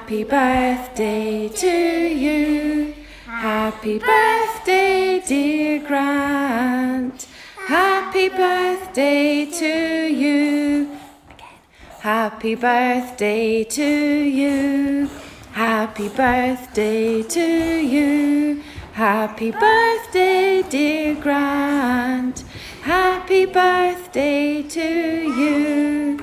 Happy birthday to you. Happy birthday, dear Grant. Happy birthday to you. Again. Happy birthday to you. Happy birthday to you. Happy birthday, dear Grant. Happy birthday to you.